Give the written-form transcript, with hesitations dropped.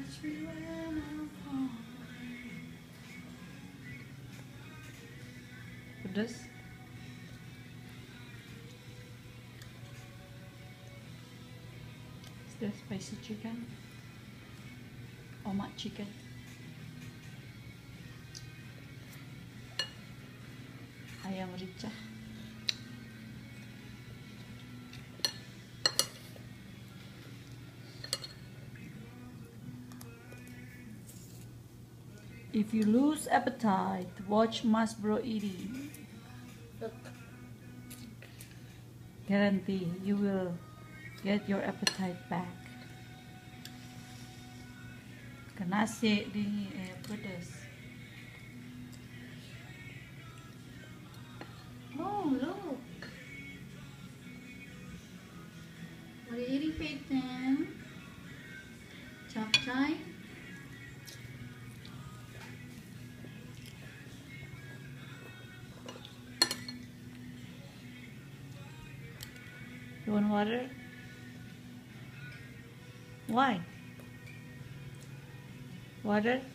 Touch me when I'm falling. Pedas? Is there spicy chicken? Or mak chicken? Ayam rica. If you lose appetite, watch Mas Bro eating. Guarantee you will get your appetite back. Nasi di pedas. Oh, look. What are you eating, Peyton? Chapchai? You want water? Why? Water?